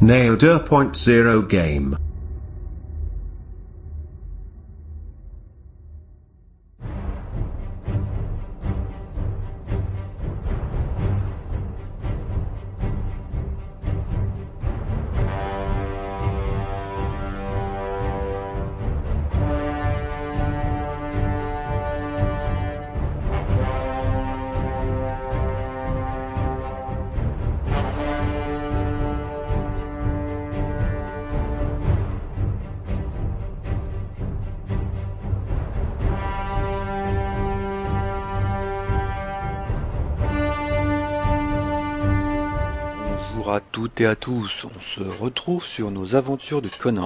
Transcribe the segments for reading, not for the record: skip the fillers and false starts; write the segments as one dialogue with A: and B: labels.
A: Neo 2.0 game.
B: Bonjour à toutes et à tous, on se retrouve sur nos aventures de Conan.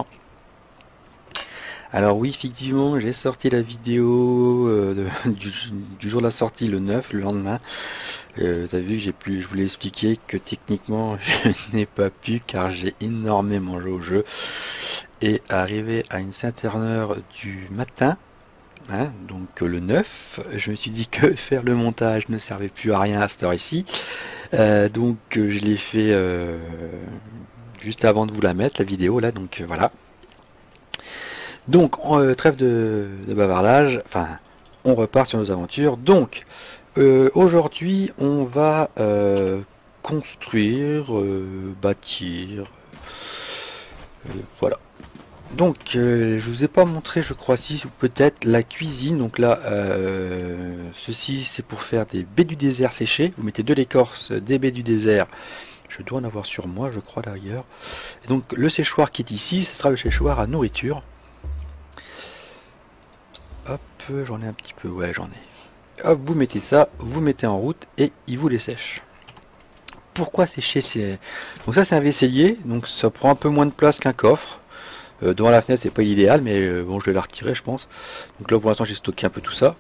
B: Alors oui, effectivement, j'ai sorti la vidéo du jour de la sortie, le 9, le lendemain. T'as vu, je voulais expliquer que techniquement, je n'ai pas pu car j'ai énormément joué au jeu. Et arrivé à une certaine heure du matin, donc le 9, je me suis dit que faire le montage ne servait plus à rien à cette heure-ci. Donc je l'ai fait juste avant de vous la mettre, la vidéo là, donc voilà. Donc trêve de bavardage, enfin on repart sur nos aventures. Donc aujourd'hui on va construire, bâtir, voilà. Donc je vous ai pas montré, je crois, si ou peut-être la cuisine. Donc là ceci c'est pour faire des baies du désert séchées. Vous mettez de l'écorce des baies du désert, je dois en avoir sur moi je crois d'ailleurs. Et donc le séchoir qui est ici, ce sera le séchoir à nourriture. Hop, j'en ai un petit peu, ouais j'en ai. Hop, vous mettez ça, vous mettez en route et il vous les sèche. Pourquoi sécher? Donc ça c'est un vaisselier, donc ça prend un peu moins de place qu'un coffre. Devant la fenêtre c'est pas l'idéal, mais bon je vais la retirer je pense. Donc là pour l'instant j'ai stocké un peu tout ça.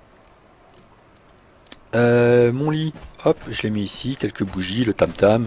B: Mon lit, hop, je l'ai mis ici, quelques bougies, le tam-tam.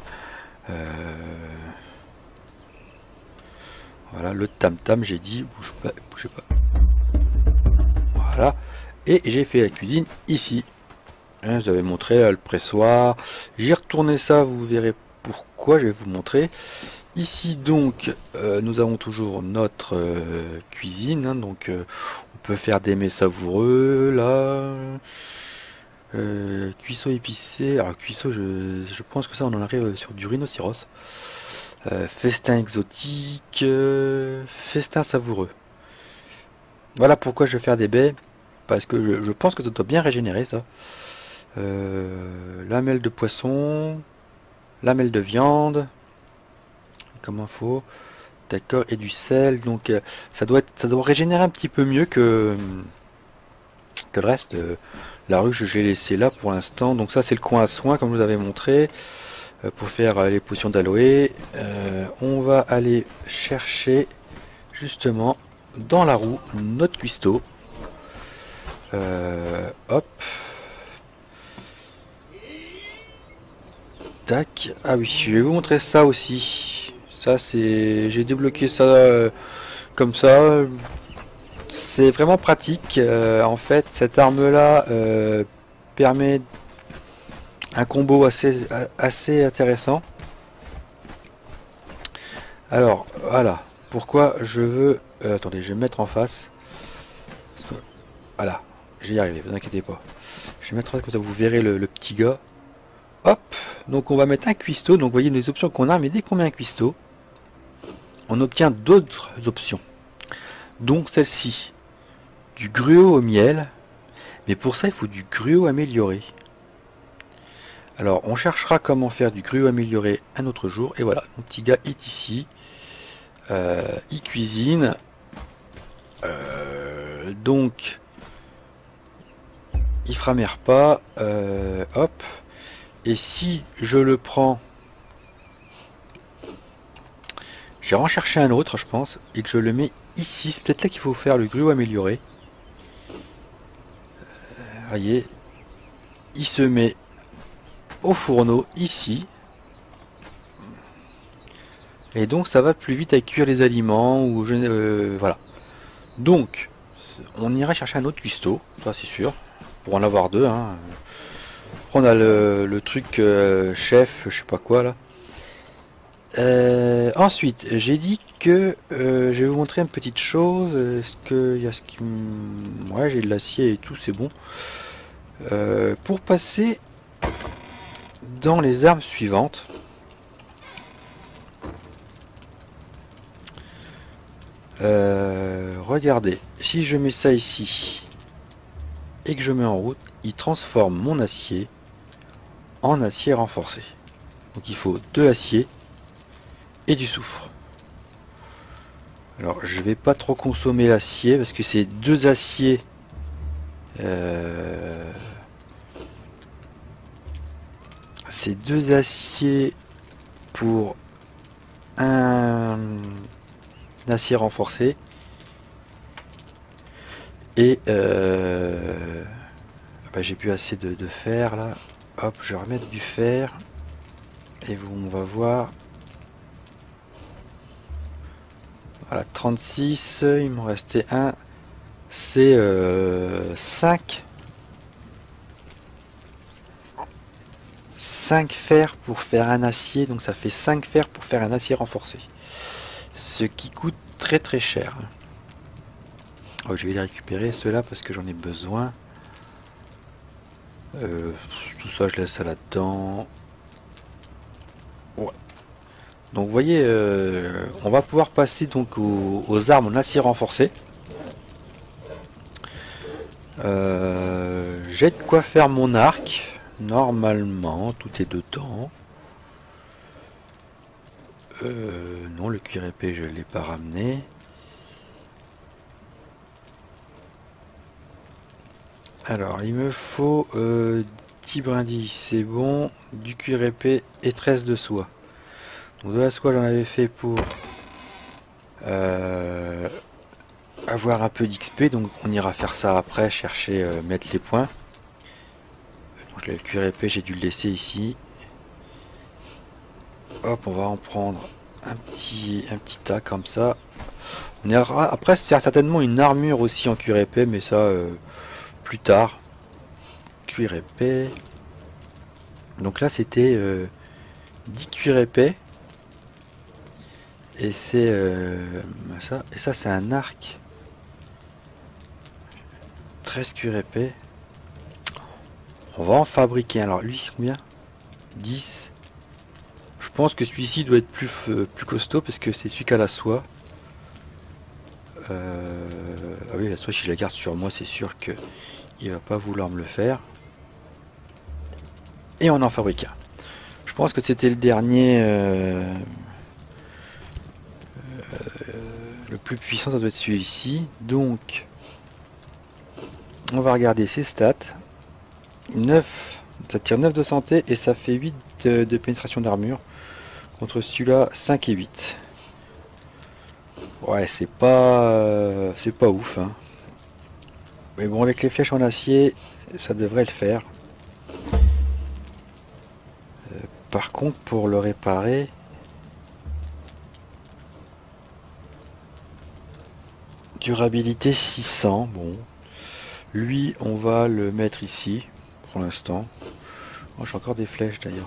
B: Voilà, le tam-tam, j'ai dit, bougez pas. Voilà, et j'ai fait la cuisine ici. Je vous avais montré le pressoir. J'ai retourné ça, vous verrez pourquoi, je vais vous montrer. Ici donc nous avons toujours notre cuisine, donc on peut faire des mets savoureux là, cuisseau épicé. Alors cuisseau, je pense que ça on en arrive sur du rhinocéros. Festin exotique, festin savoureux. Voilà pourquoi je vais faire des baies, parce que je pense que ça doit bien régénérer ça. Lamelle de poisson, lamelle de viande. Comme info, d'accord, et du sel, donc ça doit régénérer un petit peu mieux que le reste. La ruche je l'ai laissé là pour l'instant, donc ça c'est le coin à soin comme je vous avais montré pour faire les potions d'aloe. On va aller chercher justement dans la roue notre cuistot. Hop, tac. Ah oui, je vais vous montrer ça aussi. Ça c'est, j'ai débloqué ça comme ça. C'est vraiment pratique. En fait, cette arme là permet un combo assez intéressant. Alors voilà. Pourquoi je veux. Attendez, je vais me mettre en face. Voilà, j'y arrive, vous inquiétez pas. Je vais mettre en face comme ça, vous verrez le petit gars. Hop. Donc on va mettre un cuistot. Donc vous voyez les options qu'on a, mais dès qu'on met un cuistot, on obtient d'autres options. Donc celle-ci, du gruau au miel, mais pour ça il faut du gruau amélioré. Alors on cherchera comment faire du gruau amélioré un autre jour. Et voilà, mon petit gars est ici. Il cuisine. Donc il framère pas. Hop. Et si je le prends, j'ai recherché un autre je pense, et que je le mets ici, c'est peut-être là qu'il faut faire le gruau amélioré. Voyez, il se met au fourneau ici, et donc ça va plus vite à cuire les aliments, ou voilà. Donc on ira chercher un autre cuistot, ça c'est sûr, pour en avoir deux. Après on a le truc chef, je sais pas quoi là. Ensuite, j'ai dit que je vais vous montrer une petite chose. Est-ce que il y a ce qui ouais, j'ai de l'acier et tout, c'est bon. Pour passer dans les armes suivantes. Regardez, si je mets ça ici et que je mets en route, il transforme mon acier en acier renforcé. Donc il faut de l'acier et du soufre. Alors je vais pas trop consommer l'acier parce que c'est deux aciers c'est deux aciers pour un acier renforcé et bah, j'ai plus assez de fer là. Hop, je vais remettre du fer et on va voir. Voilà, 36, il m'en restait un. C'est 5 fers pour faire un acier, donc ça fait 5 fers pour faire un acier renforcé. Ce qui coûte très très cher. Oh, je vais les récupérer ceux-là parce que j'en ai besoin. Tout ça je laisse ça là-dedans. Ouais. Donc vous voyez, on va pouvoir passer donc aux armes en acier renforcé. J'ai de quoi faire mon arc. Normalement, tout est dedans. Non, le cuir épais, je ne l'ai pas ramené. Alors, il me faut 10 brindilles, c'est bon. Du cuir épais et 13 de soie. Donc, de la soie, j'en avais fait pour avoir un peu d'XP. Donc, on ira faire ça après, chercher, mettre les points. Donc, le cuir épais, j'ai dû le laisser ici. Hop, on va en prendre un petit tas comme ça. On ira après, c'est certainement une armure aussi en cuir épais, mais ça plus tard. Cuir épais. Donc là, c'était 10 cuir épais. Et c'est ça. Et ça, c'est un arc. 13 cuir épais. On va en fabriquer. Alors lui, combien? 10. Je pense que celui-ci doit être plus costaud parce que c'est celui qui a la soie. Ah oui, la soie, si je la garde sur moi, c'est sûr que il va pas vouloir me le faire. Et on en fabrique un. Je pense que c'était le dernier. Le plus puissant, ça doit être celui-ci. Donc, on va regarder ses stats. 9, ça tire 9 de santé et ça fait 8 de pénétration d'armure. Contre celui-là, 5 et 8. Ouais, c'est pas ouf. Hein. Mais bon, avec les flèches en acier, ça devrait le faire. Par contre, pour le réparer... Durabilité 600, bon. Lui, on va le mettre ici, pour l'instant. Oh, j'ai encore des flèches d'ailleurs.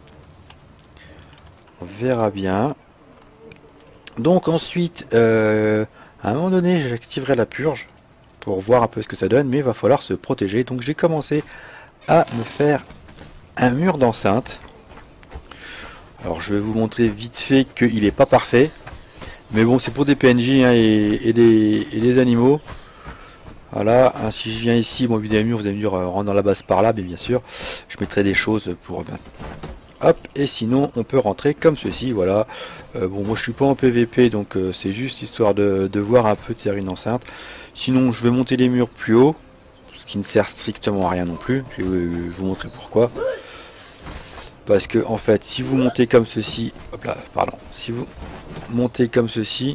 B: On verra bien. Donc ensuite, à un moment donné, j'activerai la purge pour voir un peu ce que ça donne, mais il va falloir se protéger. Donc j'ai commencé à me faire un mur d'enceinte. Alors je vais vous montrer vite fait qu'il n'est pas parfait. Mais bon, c'est pour des PNJ hein, et des animaux. Voilà, hein, si je viens ici, bon, évidemment, murs, vous allez me dire, rentre dans la base par là, mais bien sûr, je mettrai des choses pour... hop, et sinon, on peut rentrer comme ceci, voilà. Bon, moi, je suis pas en PVP, donc c'est juste histoire de voir un peu de faire une enceinte. Sinon, je vais monter les murs plus haut, ce qui ne sert strictement à rien non plus. Je vais vous montrer pourquoi. Parce que, en fait, si vous montez comme ceci... hop là, pardon. Si vous montez comme ceci...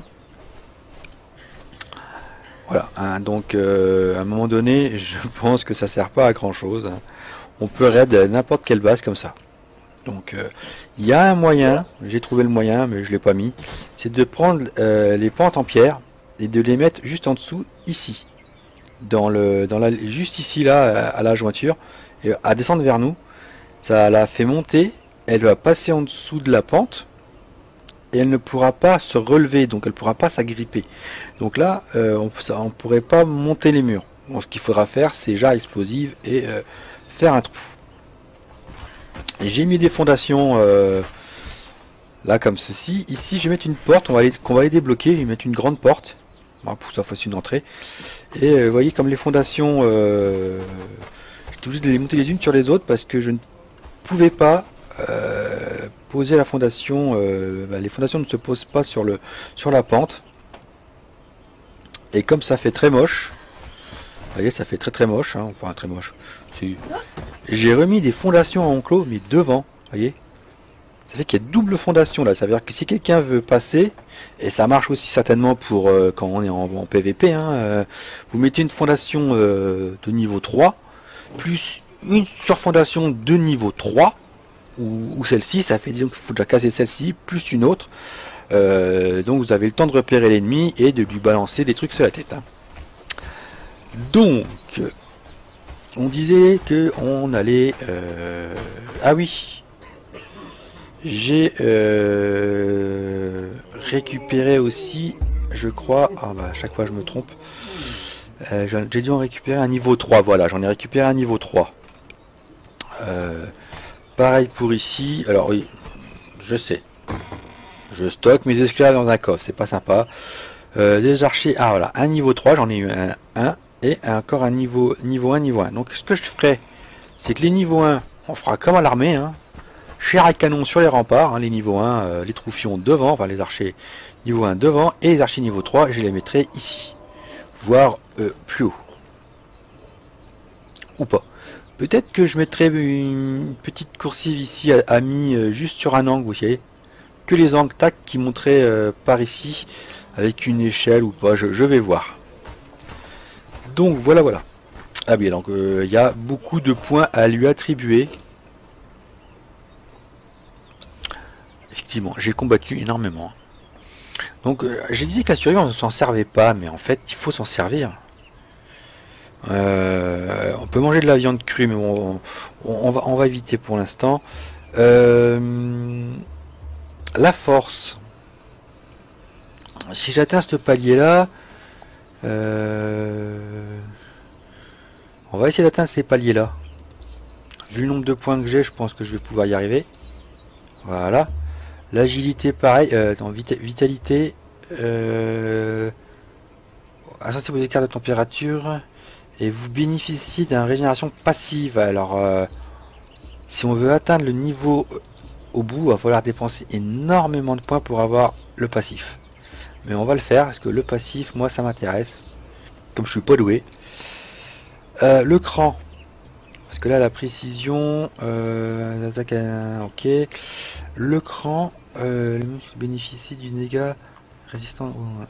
B: Voilà, hein, donc à un moment donné, je pense que ça sert pas à grand chose. Hein. On peut raid n'importe quelle base comme ça. Donc il y a un moyen, j'ai trouvé le moyen, mais je l'ai pas mis, c'est de prendre les pentes en pierre et de les mettre juste en dessous ici, juste ici là à la jointure, et à descendre vers nous. Ça la fait monter, elle va passer en dessous de la pente. et elle ne pourra pas se relever, donc elle ne pourra pas s'agripper. Donc là, on ne pourrait pas monter les murs. Bon, ce qu'il faudra faire, c'est jarre explosive et faire un trou. J'ai mis des fondations là comme ceci. Ici, je vais mettre une porte, qu'on va aller débloquer. Je vais mettre une grande porte, pour que ça fasse une entrée. Et vous voyez, comme les fondations, j'étais obligé de les monter les unes sur les autres parce que je ne pouvais pas poser la fondation. Les fondations ne se posent pas sur la pente. Et comme ça fait très moche, vous voyez, ça fait très moche, hein, enfin très moche. J'ai remis des fondations en enclos, mais devant, vous voyez. Ça fait qu'il y a double fondation là, ça veut dire que si quelqu'un veut passer, et ça marche aussi certainement pour quand on est en PVP, hein, vous mettez une fondation de niveau 3, plus une surfondation de niveau 3, ou celle-ci, ça fait disons qu'il faut déjà casser celle-ci, plus une autre. Donc vous avez le temps de repérer l'ennemi et de lui balancer des trucs sur la tête. Hein. Donc, on disait que on allait... Ah oui, j'ai récupéré aussi, je crois... Ah bah à chaque fois je me trompe. J'ai dû en récupérer un niveau 3, voilà, j'en ai récupéré un niveau 3. Pareil pour ici, alors oui, je sais. Je stocke mes esclaves dans un coffre, c'est pas sympa. Des archers, ah voilà, un niveau 3, j'en ai eu un et encore un niveau 1. Donc ce que je ferai, c'est que les niveaux 1, on fera comme à l'armée, hein, chair à canon sur les remparts, hein, les niveaux 1, les troufions devant, enfin les archers niveau 1 devant, et les archers niveau 3, je les mettrai ici, voire plus haut. Ou pas. Peut-être que je mettrai une petite coursive ici à mis juste sur un angle, vous voyez, que les angles tac qui montraient par ici, avec une échelle ou pas, je vais voir. Donc voilà. Ah bien, donc il y a beaucoup de points à lui attribuer. Effectivement, j'ai combattu énormément. Donc j'ai dit que la survie on ne s'en servait pas, mais en fait il faut s'en servir. On peut manger de la viande crue, mais bon, on va éviter pour l'instant. La force. Si j'atteins ce palier là, on va essayer d'atteindre ces paliers là. Vu le nombre de points que j'ai, je pense que je vais pouvoir y arriver. Voilà. L'agilité pareil, vitalité, insensible aux écarts de température, et vous bénéficiez d'une régénération passive. Alors si on veut atteindre le niveau au bout, il va falloir dépenser énormément de points pour avoir le passif. Mais on va le faire parce que le passif, moi ça m'intéresse. Comme je suis pas doué. Le cran. Parce que là la précision. Ok. Le cran. Le muscle bénéficie d'une dégâts résistant.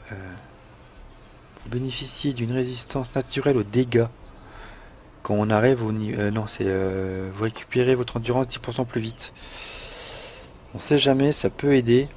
B: Vous bénéficiez d'une résistance naturelle aux dégâts. Quand on arrive au niveau. Non, c'est. Vous récupérez votre endurance 10% plus vite. On sait jamais, ça peut aider.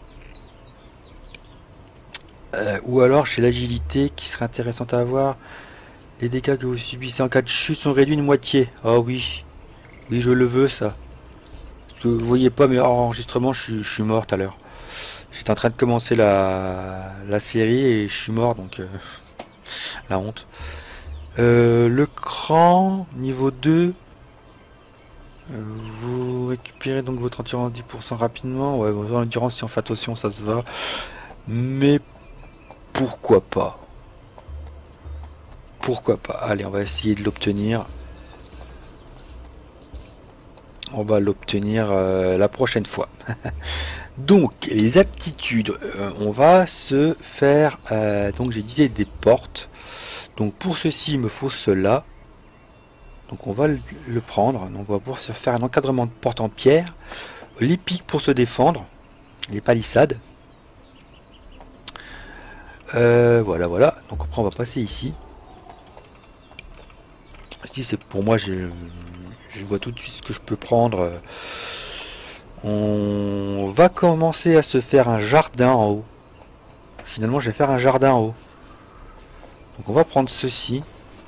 B: Ou alors chez l'agilité qui serait intéressante à avoir, les dégâts que vous subissez en cas de chute sont réduits de moitié. Oh oui, oui je le veux ça. Parce que vous voyez pas mais enregistrement, je suis mort tout à l'heure. J'étais en train de commencer la série et je suis mort donc la honte. Le cran niveau 2, vous récupérez donc votre endurance 10% rapidement. Ouais, votre endurance si on fait attention ça se va. Mais pourquoi pas? Pourquoi pas? Allez, on va essayer de l'obtenir. On va l'obtenir la prochaine fois. Donc, les aptitudes. On va se faire... donc, j'ai dit des portes. Donc, pour ceci, il me faut cela. Donc, on va le prendre. Donc, on va pouvoir se faire un encadrement de porte en pierre. Les pics pour se défendre. Les palissades. Voilà. Donc après on va passer ici. Ici c'est pour moi, je vois tout de suite ce que je peux prendre. On va commencer à se faire un jardin en haut. Finalement je vais faire un jardin en haut. Donc on va prendre ceci.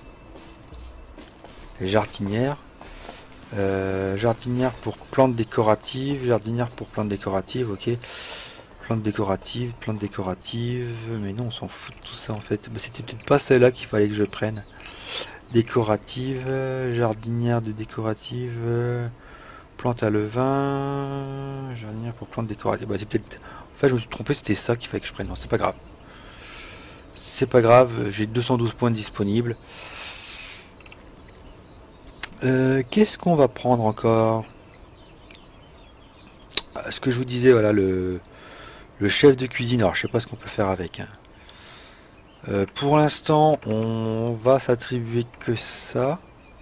B: Les jardinières. Jardinière pour plantes décoratives. Jardinière pour plantes décoratives, ok. Plantes décoratives, mais non, on s'en fout de tout ça en fait. Bah, c'était peut-être pas celle-là qu'il fallait que je prenne. Décorative, jardinière de décorative, plante à levain, jardinière pour plantes décoratives. Bah, c'est peut-être... En fait, je me suis trompé, c'était ça qu'il fallait que je prenne. Non, c'est pas grave. C'est pas grave, j'ai 212 points disponibles. Qu'est-ce qu'on va prendre encore? Ce que je vous disais, voilà, le chef de cuisine. Alors, je sais pas ce qu'on peut faire avec. Hein. Pour l'instant, on va s'attribuer que ça.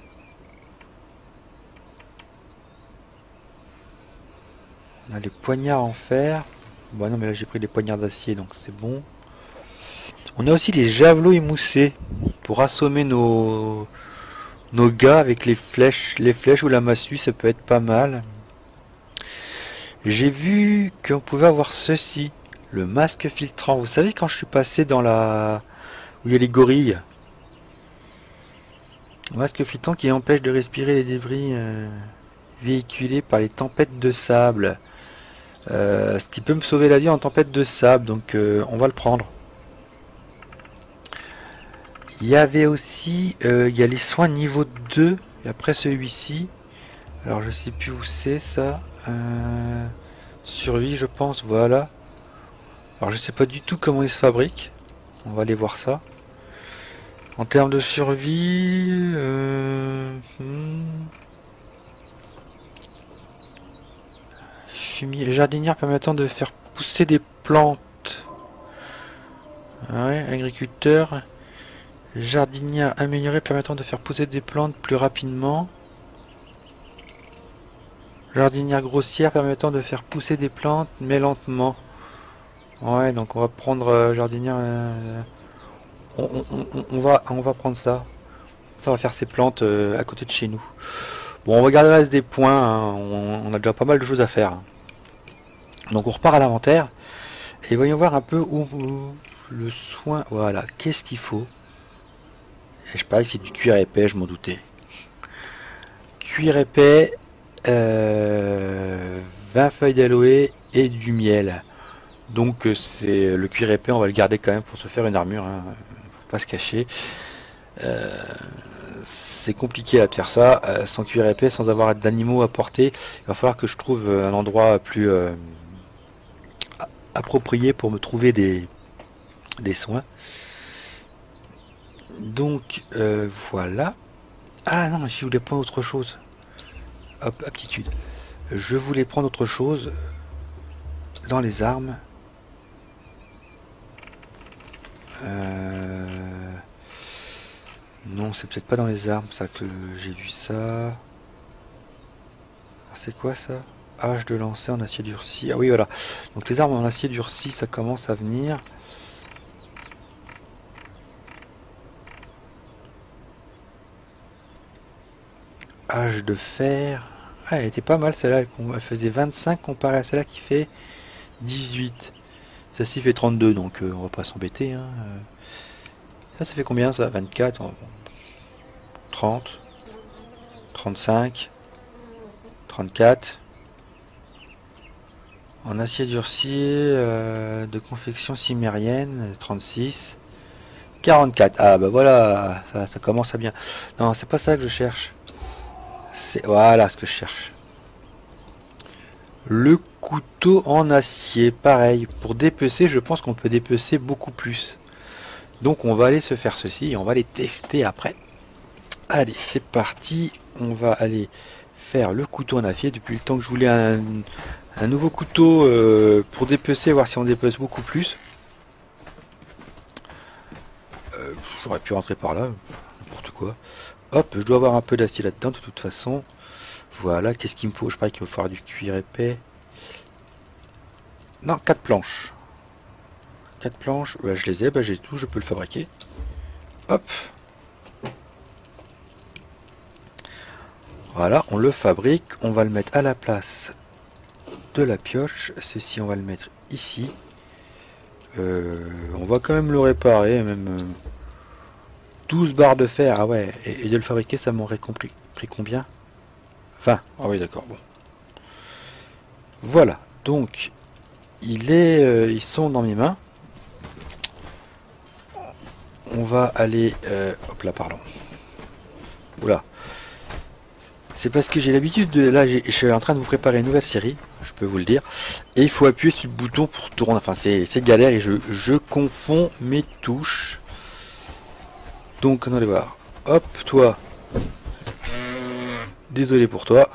B: On a les poignards en fer. Bon, non, mais là, j'ai pris les poignards d'acier, donc c'est bon. On a aussi les javelots émoussés pour assommer nos gars avec les flèches ou la massue, ça peut être pas mal. J'ai vu qu'on pouvait avoir ceci, le masque filtrant. Vous savez quand je suis passé dans la... où il y a les gorilles. Le masque filtrant qui empêche de respirer les débris véhiculés par les tempêtes de sable. Ce qui peut me sauver la vie en tempête de sable, donc on va le prendre. Il y avait aussi, il y a les soins niveau 2, et après celui-ci. Alors je sais plus où c'est ça. Survie je pense, voilà. Alors je sais pas du tout comment il se fabrique. On va aller voir ça. En termes de survie... fumier, jardinière permettant de faire pousser des plantes. Ouais, agriculteur. Jardinière améliorée permettant de faire pousser des plantes plus rapidement. Jardinière grossière permettant de faire pousser des plantes mais lentement. Ouais, donc on va prendre jardinière. On va prendre ça. Ça va faire ces plantes à côté de chez nous. Bon, on va garder le reste des points. Hein. On a déjà pas mal de choses à faire. Donc on repart à l'inventaire. Et voyons voir un peu où le soin. Voilà, qu'est-ce qu'il faut. Et je parie que c'est du cuir épais, je m'en doutais. Cuir épais, 20 feuilles d'aloe et du miel. Donc c'est le cuir épais, on va le garder quand même pour se faire une armure, hein. Faut pas se cacher. C'est compliqué de faire ça sans cuir épais, sans avoir d'animaux à porter. Il va falloir que je trouve un endroit plus approprié pour me trouver des soins. Donc voilà. Ah non, je voulais prendre autre chose. Hop, aptitude. Je voulais prendre autre chose dans les armes. Non, c'est peut-être pas dans les armes ça que j'ai vu ça. C'est quoi ça? Hache de lancer en acier durci. Ah oui, voilà. Donc les armes en acier durci, ça commence à venir. Hache de fer. Ah, elle était pas mal celle-là. Elle faisait 25 comparé à celle-là qui fait 18. Celle-ci fait 32, donc on va pas s'embêter. Hein. Ça fait combien ça? 24, 30, 35, 34. En acier durci de confection cimérienne, 36. 44. Ah bah voilà, ça commence à bien. Non, c'est pas ça que je cherche. C'est voilà ce que je cherche. Le couteau en acier, pareil. Pour dépecer, je pense qu'on peut dépecer beaucoup plus. Donc on va aller se faire ceci et on va les tester après. Allez, c'est parti. On va aller faire le couteau en acier. Depuis le temps que je voulais un nouveau couteau pour dépecer, voir si on dépece beaucoup plus. J'aurais pu rentrer par là, n'importe quoi. Hop, je dois avoir un peu d'acier là-dedans de toute façon. Voilà, qu'est-ce qu'il me faut? Je parie qu'il va falloir du cuir épais. Non, 4 planches. 4 planches, bah, je les ai, bah, j'ai tout, je peux le fabriquer. Hop. Voilà, on le fabrique, on va le mettre à la place de la pioche. Ceci, on va le mettre ici. On va quand même le réparer, même 12 barres de fer. Ah ouais, et de le fabriquer, ça m'aurait pris combien? 20. Ah oui, d'accord, bon. Voilà, donc ils sont dans mes mains. On va aller... hop là, pardon. Oula. C'est parce que j'ai l'habitude de... Là, je suis en train de vous préparer une nouvelle série, je peux vous le dire. Et il faut appuyer sur le bouton pour tourner. Enfin, c'est galère et je confonds mes touches. Donc, on va aller voir. Hop, toi. Désolé pour toi.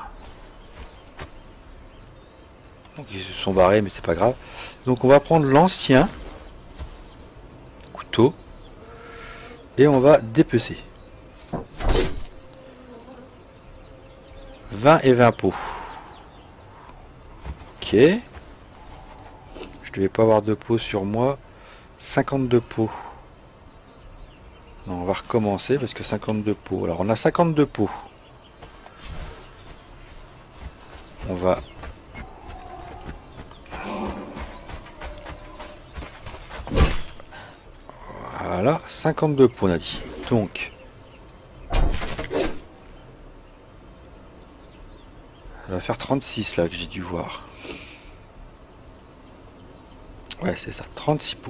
B: Donc, ils se sont barrés, mais c'est pas grave. Donc, on va prendre l'ancien couteau. Et on va dépecer. 20 et 20 pots. Ok. Je devais pas avoir de pots sur moi. 52 pots. Non, on va recommencer parce que 52 pots. Alors on a 52 pots. On va... Voilà, 52 pots on a dit. Donc... Ça va faire 36 là que j'ai dû voir. Ouais, c'est ça, 36 pots.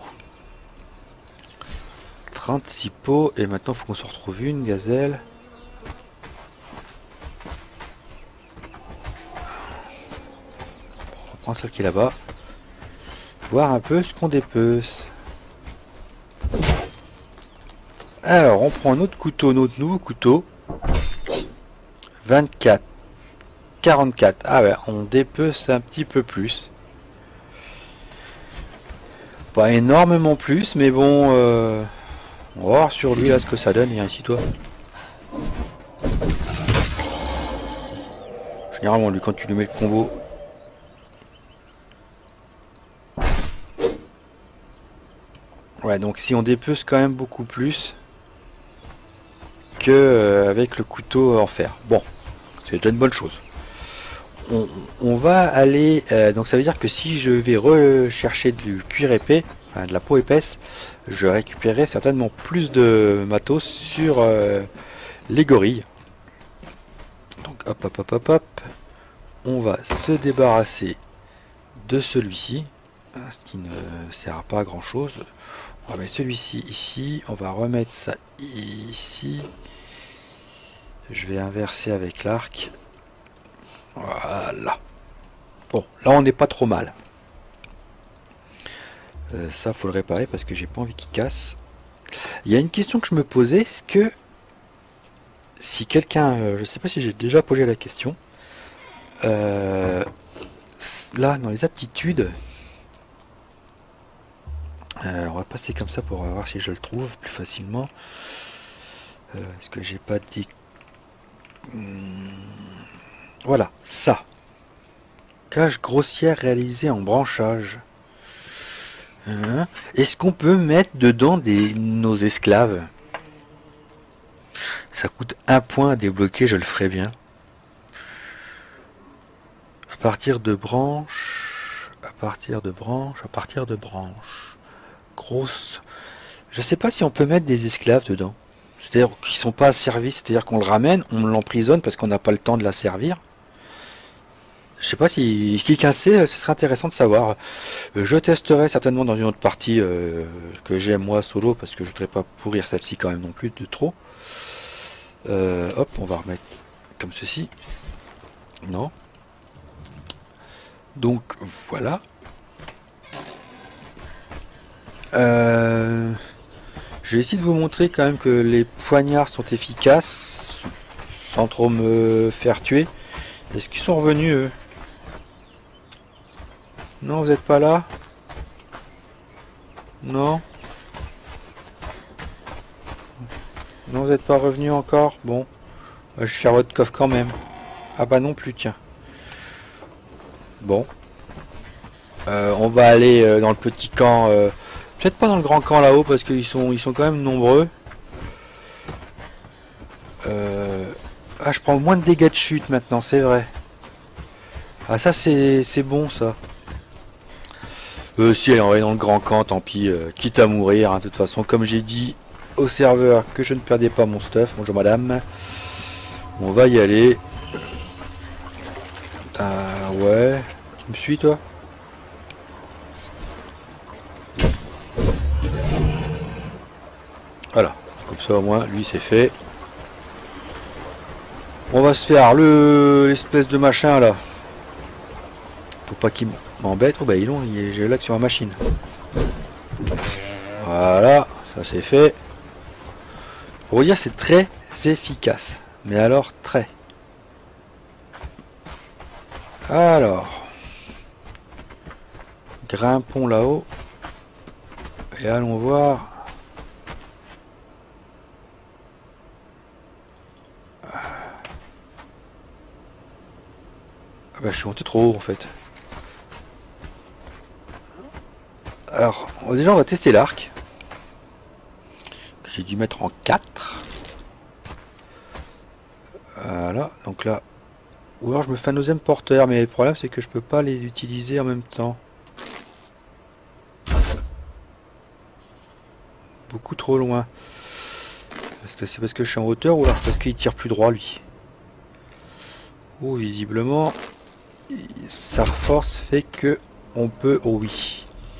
B: 36 pots, et maintenant il faut qu'on se retrouve une gazelle. On reprend celle qui est là-bas. Voir un peu ce qu'on dépece. Alors, on prend notre couteau, notre nouveau couteau. 24. 44. Ah ouais, on dépece un petit peu plus. Pas énormément plus, mais bon, on va voir sur lui là ce que ça donne. Viens ici toi. Généralement lui quand tu lui mets le combo. Ouais, donc si on dépece quand même beaucoup plus que avec le couteau en fer. Bon, c'est déjà une bonne chose. On va aller, donc ça veut dire que si je vais rechercher du cuir épais, enfin de la peau épaisse, je récupérerai certainement plus de matos sur les gorilles. Donc hop hop hop hop hop, on va se débarrasser de celui-ci, ce qui ne sert pas à grand chose. On va mettre celui-ci ici, on va remettre ça ici. Je vais inverser avec l'arc. Voilà. Bon, là on n'est pas trop mal. Ça faut le réparer parce que j'ai pas envie qu'il casse. Il y a une question que je me posais, est-ce que si quelqu'un, je sais pas si j'ai déjà posé la question, là dans les aptitudes, on va passer comme ça pour voir si je le trouve plus facilement. Est-ce que j'ai pas dit... Voilà, ça. Cage grossière réalisée en branchage. Hein? Est-ce qu'on peut mettre dedans nos esclaves? Ça coûte 1 point à débloquer, je le ferai bien. À partir de branches, à partir de branches, à partir de branches. Grosse. Je sais pas si on peut mettre des esclaves dedans. C'est-à-dire qu'ils sont pas asservis, c'est-à-dire qu'on le ramène, on l'emprisonne parce qu'on n'a pas le temps de la servir. Je sais pas si quelqu'un sait, ce serait intéressant de savoir. Je testerai certainement dans une autre partie que j'ai moi solo parce que je voudrais pas pourrir celle-ci quand même non plus de trop. Hop, on va remettre comme ceci. Non. Donc voilà. Je vais essayer de vous montrer quand même que les poignards sont efficaces sans trop me faire tuer. Est-ce qu'ils sont revenus eux? Non, vous n'êtes pas là? Non? Non, vous n'êtes pas revenu encore? Bon, je vais faire votre coffre quand même. Ah bah non plus, tiens. Bon. On va aller dans le petit camp. Peut-être pas dans le grand camp là-haut parce qu'ils sont quand même nombreux. Ah, je prends moins de dégâts de chute maintenant, c'est vrai. Ah, ça c'est bon ça. Si elle est envoyée dans le grand camp, tant pis, quitte à mourir, hein, de toute façon, comme j'ai dit au serveur que je ne perdais pas mon stuff. Bonjour madame. On va y aller. Putain, ouais. Tu me suis toi? Voilà, comme ça au moins lui c'est fait. On va se faire l'espèce de machin là. Faut pas qu'il m'embête. Oh bah j'ai là que sur ma machine. Voilà, ça c'est fait. Pour vous dire c'est très efficace. Mais alors très. Alors. Grimpons là-haut. Et allons voir. Ah bah je suis monté trop haut en fait. Alors déjà on va tester l'arc. J'ai dû mettre en 4. Voilà, donc là. Ou alors je me fais un deuxième porteur, mais le problème c'est que je peux pas les utiliser en même temps. Beaucoup trop loin. Est-ce que c'est parce que je suis en hauteur ou alors parce qu'il tire plus droit lui? Oh visiblement sa force fait que on peut. Oh oui.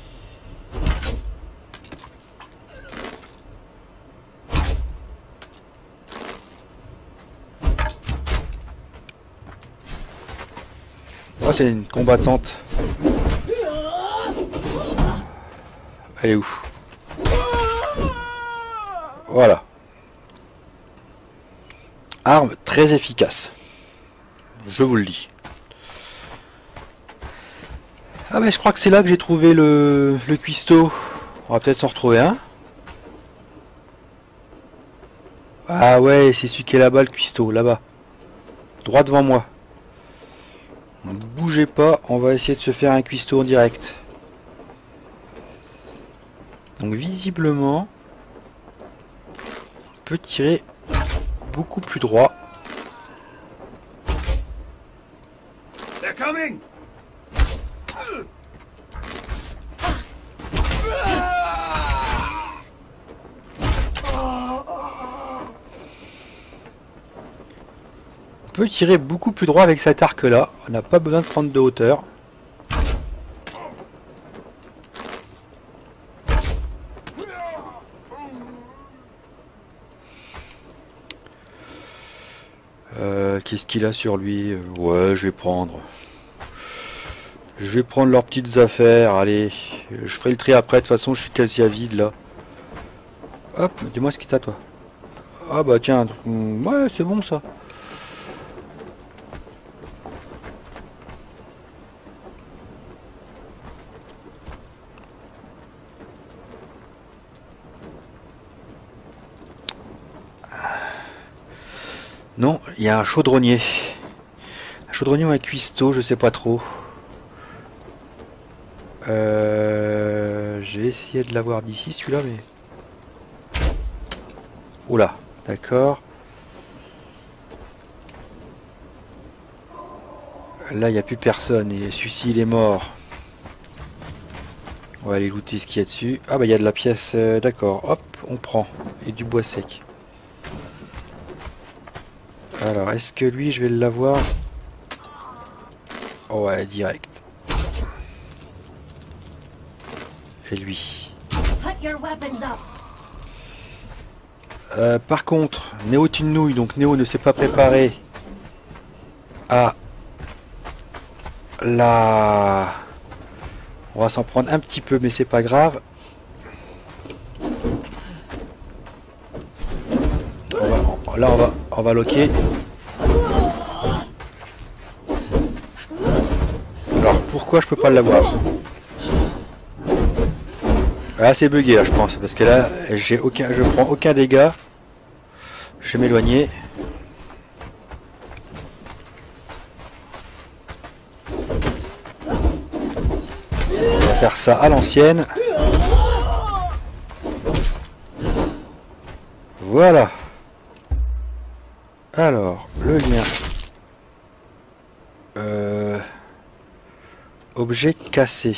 B: Oh, c'est une combattante. Elle est où? Voilà. Arme très efficace. Je vous le dis. Ah mais je crois que c'est là que j'ai trouvé le cuistot. On va peut-être s'en retrouver un. Ah ouais, c'est celui qui est là-bas, le cuistot, là-bas. Droit devant moi. Ne bougez pas, on va essayer de se faire un cuistot en direct. Donc visiblement, on peut tirer beaucoup plus droit.
C: They're coming.
B: On peut tirer beaucoup plus droit avec cet arc là, on n'a pas besoin de prendre de hauteur. Qu'est-ce qu'il a sur lui? Ouais, je vais prendre leurs petites affaires. Allez, je ferai le tri après, de toute façon je suis quasi à vide là. Hop, dis-moi ce qu'il t'a toi. Ah bah tiens, ouais c'est bon ça. Non, il y a un chaudronnier. Un chaudronnier ou un cuistot, je sais pas trop. J'ai essayé de l'avoir d'ici celui-là, mais... Oula, d'accord. Là, il n'y a plus personne. Et celui-ci, il est mort. On va aller looter ce qu'il y a dessus. Ah bah, il y a de la pièce. D'accord, hop, on prend. Et du bois sec. Alors, est-ce que lui, je vais l'avoir? Ouais, direct. Et lui. Par contre, Néo est une nouille, donc Néo ne s'est pas préparé à la... On va s'en prendre un petit peu, mais c'est pas grave. On va loquer. Alors pourquoi je peux pas l'avoir? Ah c'est bugué là je pense, parce que là je prends aucun dégât. Je vais m'éloigner. On va faire ça à l'ancienne. Voilà. Alors, le lien. Objet cassé.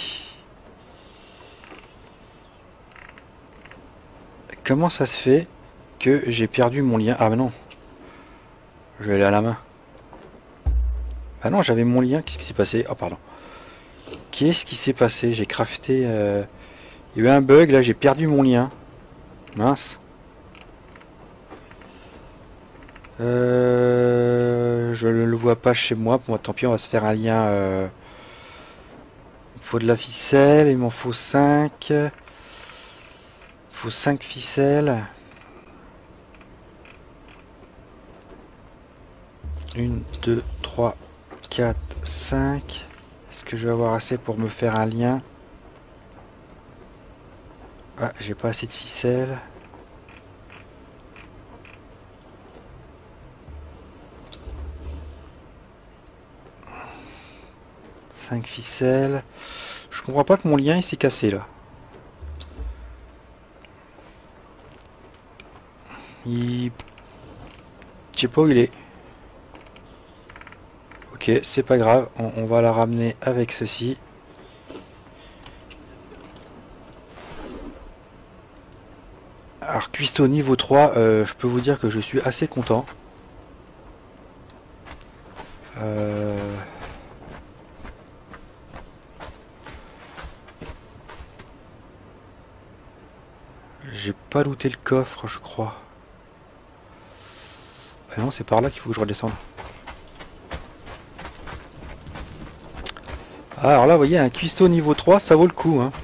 B: Comment ça se fait que j'ai perdu mon lien? Ah mais non. Je vais aller à la main. Ah non, j'avais mon lien. Qu'est-ce qui s'est passé? Oh pardon. Qu'est-ce qui s'est passé? J'ai crafté... Il y a eu un bug là, j'ai perdu mon lien. Mince. Je ne le vois pas chez moi. Bon, tant pis, on va se faire un lien. Il faut de la ficelle, il m'en faut 5. Il faut 5 ficelles. 1, 2, 3, 4, 5. Est-ce que je vais avoir assez pour me faire un lien? Ah, j'ai pas assez de ficelles. Cinq ficelles. Je comprends pas que mon lien il s'est cassé là. Je sais pas où il est. Ok, c'est pas grave. On va la ramener avec ceci. Alors, cuistot niveau 3, je peux vous dire que je suis assez content. J'ai pas looté le coffre, je crois. Ah non, c'est par là qu'il faut que je redescende. Ah, alors là, vous voyez, un cuistot niveau 3, ça vaut le coup, hein.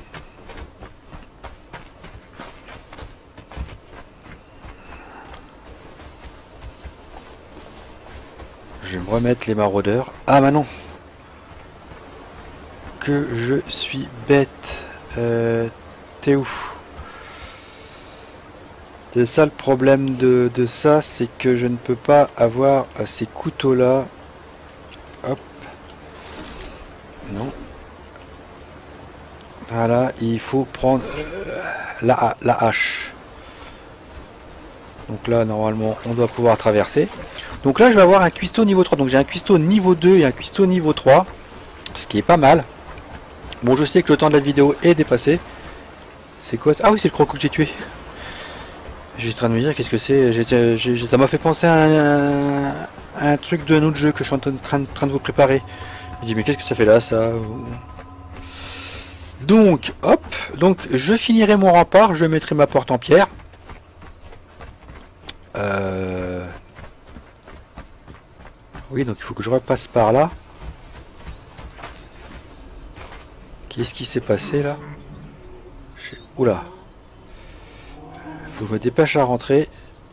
B: Je vais me remettre les maraudeurs. Ah bah non. Que je suis bête. T'es où? C'est ça le problème de ça, c'est que je ne peux pas avoir ces couteaux là. Hop. Non. Voilà, il faut prendre la hache. Donc là, normalement, on doit pouvoir traverser. Donc là, je vais avoir un cuistot niveau 3. Donc j'ai un cuistot niveau 2 et un cuistot niveau 3. Ce qui est pas mal. Bon, je sais que le temps de la vidéo est dépassé. C'est quoi ça? Ah oui, c'est le croco que j'ai tué. J'étais en train de me dire, qu'est-ce que c'est? Ça m'a fait penser à un truc d'un autre jeu que je suis en train de vous préparer. Je me dis, mais qu'est-ce que ça fait là, ça? Donc, hop. Donc, je finirai mon rempart. Je mettrai ma porte en pierre. Oui, donc il faut que je repasse par là. Qu'est-ce qui s'est passé là? Oula. Faut que je me dépêche à rentrer.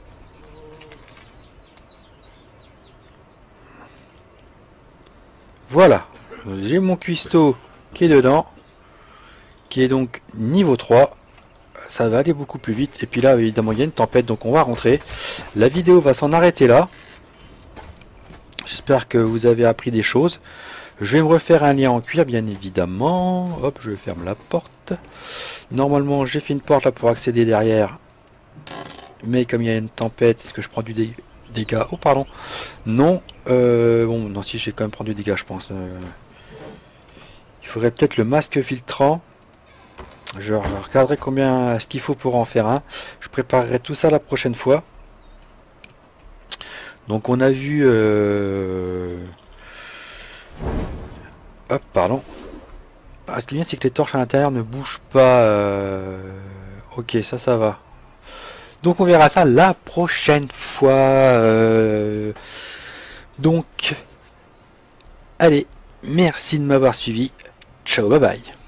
B: Voilà. J'ai mon cuistot qui est dedans. Qui est donc niveau 3. Ça va aller beaucoup plus vite. Et puis là, évidemment, il y a une tempête. Donc on va rentrer. La vidéo va s'en arrêter là. J'espère que vous avez appris des choses. Je vais me refaire un lien en cuir, bien évidemment. Hop, je ferme la porte. Normalement, j'ai fait une porte là pour accéder derrière. Mais comme il y a une tempête, est-ce que je prends du dégât? Oh, pardon. Non. Bon, non, si, j'ai quand même pris du dégât, je pense. Il faudrait peut-être le masque filtrant. Je regarderai combien ce qu'il faut pour en faire un. Je préparerai tout ça la prochaine fois. Donc, on a vu... Hop, pardon. Ah, ce qui est bien, c'est que les torches à l'intérieur ne bougent pas. Ok, ça va. Donc on verra ça la prochaine fois. Donc, allez, merci de m'avoir suivi. Ciao, bye bye.